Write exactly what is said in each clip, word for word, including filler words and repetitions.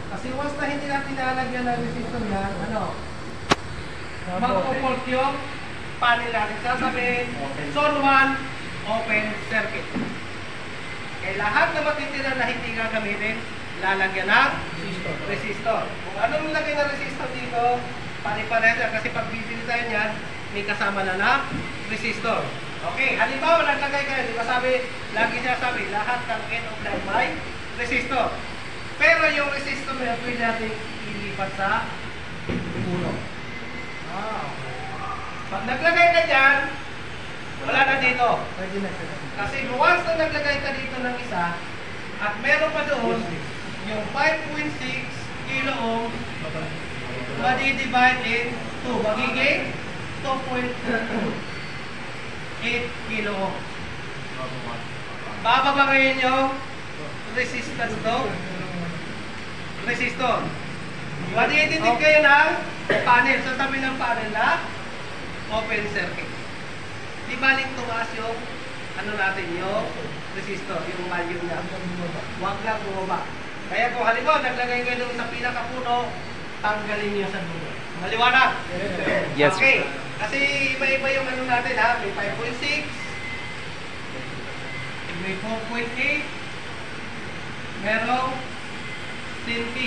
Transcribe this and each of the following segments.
Kasi once na hindi natin nalagyan ng resistor yan, ano? Magpo-fault yung panel natin. Sasabihin, zone one, open circuit. Kaya lahat na matitira na hindi gagamitin, lalagyan ng resistor. resistor. Kung anong lagay na resistor dito, pare-pareho yan. Kasi pag bibili tayo niyan, may kasama na na resistor. Okay, halimbawa naglagay kayo, di ba sabi, lagi siya sabi, lahat ng end of line may resistor. Pero yung resistor na yun, pwede natin ilipat sa puno. Ah, okay. Pag naglagay ka dyan, wala na dito. Kasi once na naglagay ka dito ng isa, at meron pa doon, yung five point six kilo ohm, madi-divide in two, magiging two point eight kilo ohm. Bababa ngayon yung resistance to resistor. Madi-detect kayo ng panel. So sabi ng panel na open circuit. Di balik tumaas yung ano natin, yung resistor, yung value niya. Huwag lang bumaba. Kaya kung halimbawa naglagay kayo doon sa pinakapuno, tanggalin niyo sa dulo. Maliwanag? Yes. Okay. Kasi iba-iba yung ano natin ha. May five point six, may four point eight, merong ten P.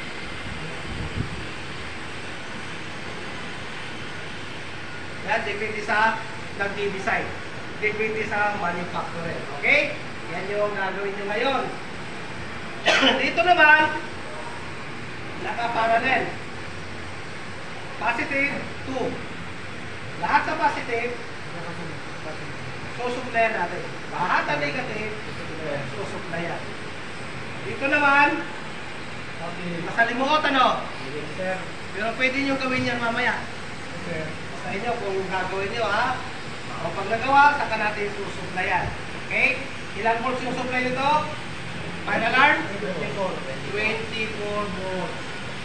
Yan, depende sa nagdi-design. Depende sa manufacturer. Okay? Yan yung gagawin nyo ngayon. Dito naman, naka-parallel. Positive, two. Lahat sa positive, susuplayan natin. Lahat sa negative, susuplayan. Dito naman, masalimuot ano? Pero pwede nyo gawin yan mamaya. Sa inyo kung gagawin nyo ha. O pag nagawa, saka natin susuplayan. Okay? Ilang volts yung supply nito? Final alarm? twenty-four volts.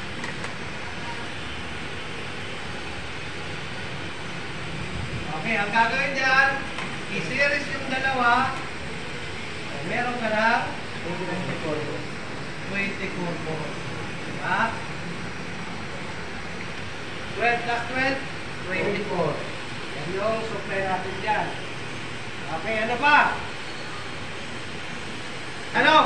Okay, ang gagawin dyan, i-series yung dalawa. Meron ka na twenty-four volts. Diba? twelve plus twelve, twenty-four. Yan yung supply natin dyan. Okay, ano pa? Tanong!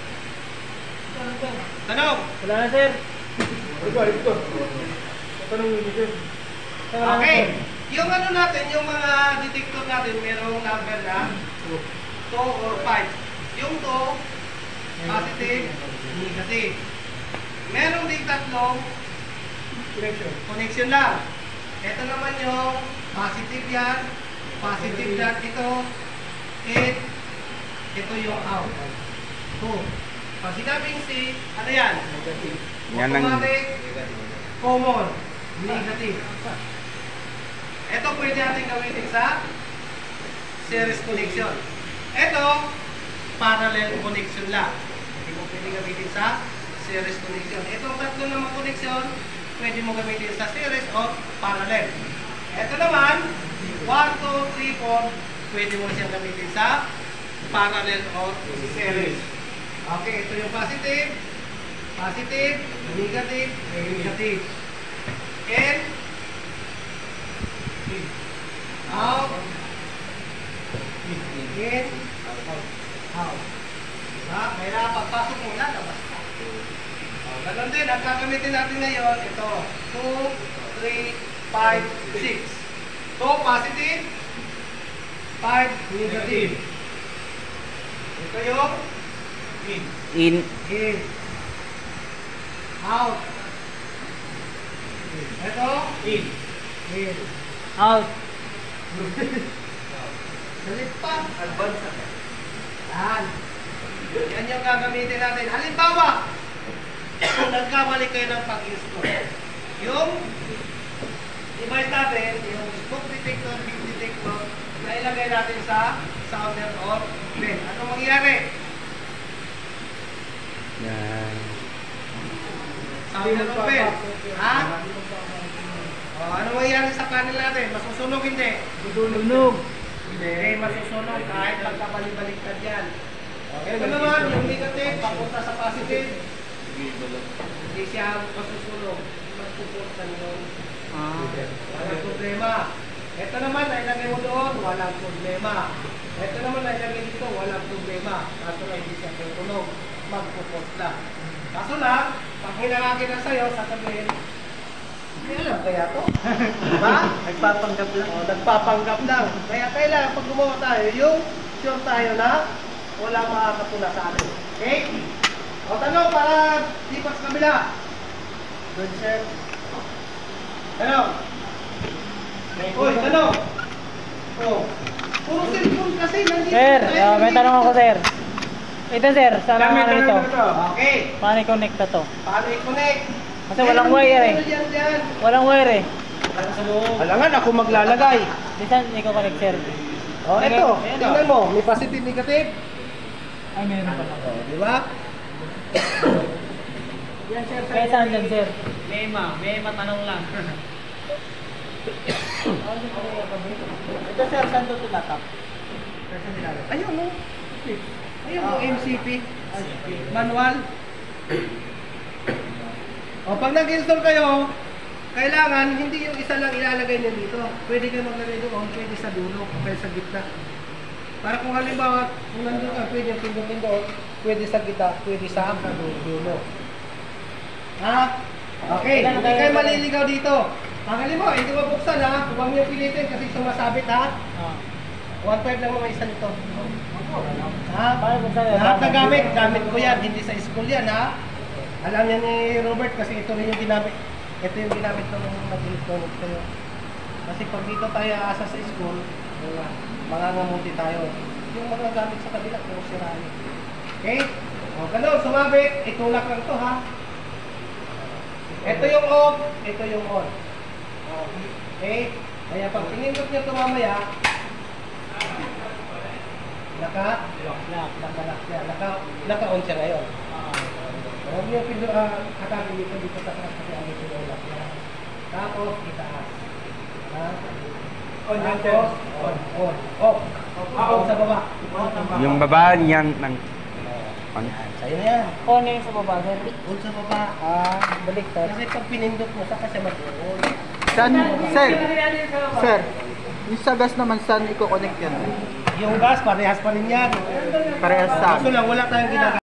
Tanong! Wala na, sir. Ito, ito. Tanong mo, sir. Okay. Yung ano natin, yung mga detector natin, merong number na two or five. Yung two, positive, negative. Merong din tatlong Connection. connection lang. Ito naman yung positive yan, positive yan ito, and ito yung out. two. Pag sinabing C, ano yan? Yan ang- Automatic, common, negative. Ito pwede natin gamitin sa series connection. Ito, parallel connection lang. Hindi mo pwede gamitin sa series connection. Itong tatlo naman connection, pwede mo gamitin sa series o parallel. Ito naman, one, two, three, four, pwede mo siyang gamitin sa parallel o series. Okay, ito yung positive, positive, negative, negative. And out, in, out. Diba? Kaya pagpasok mo na, labas ka. O, ganun din, ang gagamitin natin ngayon, ito, two, three, five, six. two positive, five negative. Ito yung in. In. In. Out. Ito, In. in. Out. Galit pa. Advance na. Yan. Yan yung gagamitin natin. Halimbawa, nagkamali kayo ng pag-install. Yung device natin, yung smoke detector, heat detector, na ilagay natin sa sounder or vent. Anong mangyayari? Yan. Sounder or vent. Ha? O, anong mangyayari sa panel natin? Masusunog hindi? Tunog. Hindi, masusunog kahit pagkabalik-baliktad yan. Ito naman, yung negative, papunta sa positive. Hindi siya masusunog. Magpupuntan yun. Ah. Walang problema. Ito naman, nailagay mo doon, walang problema. Ito naman, nailagay dito, walang problema. Kaso lang hindi siya tutunog. Magpupunta. Kaso lang, pag hinangagin na sa'yo, sasabihin, hindi alam kaya to. Diba? Nagpapanggap lang. O, nagpapanggap lang. Kaya kailangan pag gumawa tayo, yung sure tayo na walang makakapula sa atin. Okay? O, tanong para di pa sa kabila. Good, sir. Tanong. Uy, tanong. O, puro cellphone kasi nandito. Sir, tayo ah, may nandito. tanong ako sir. Ito sir, saan ang May ano tanong nito? dito. Okay. Paano i-connect na to? Paano i-connect? Kasi walang wire eh. Yan, yan. Walang wire eh. Alangan, ako maglalagay. Di saan i-connect sir? O, eto. Tingnan mo. May positive, negative. Ay, meron pa. O, di ba? Yan, sir. Kaya saan dyan sir? Mema, Mema tanong lang. Ito sir, saan to tinatap? Ayun, no? Ayun, no, M C P. Manual. O, pag nag-install kayo, kailangan hindi yung isa lang ilalagay nyo dito. Pwede kayo maglagay doon, pwede sa dulo, pwede sa gitna. Para kung halimbawa, kung nandun ka, pwede yung pindutin doon, pwede sa gitna, pwede sa dulo. Ha? Okay, hindi kayo maliligaw dito. Ang halimbawa, hindi mo buksan ha, huwag niyo pilitin kasi sumasabit ha. Ah. one five lang mga isa nito. Ha? Paano kung saan? Lahat na gamit, gamit ko yan, hindi sa school yan ha. Alam niya ni Robert kasi ito rin yung ginamit. Ito yung ginamit ng mag-electronics kayo. Kasi pag dito tayo asa sa school, mga mangangamuti tayo. Yung mga gamit sa kabila, kung sirahin. Okay? O, ganun, sumabit. Itulak lang to ha. Ito yung off, ito yung on. Okay? Kaya pag pinindot niya ito mamaya, naka, naka-lock siya. Naka, naka-on siya ngayon. Huwag niyo pindot, uh, katagin dito, dito sa taas kasi ang dito yung lock niya. Tapos, itaas. Ha? On yan, sir. Tapos, on, on, off. On sa baba. Yung baba niyan ng on. Sa'yo na yan. On yun sa baba sir. On sa baba. Ah, baliktad. Kasi pag pinindot mo, saka siya mag-on. Saan, sir? Sir, yung sa gas naman, saan i-connect yan? Yung gas, parehas pa rin yan. Parehas sa Kaso lang, wala tayong ginagawa.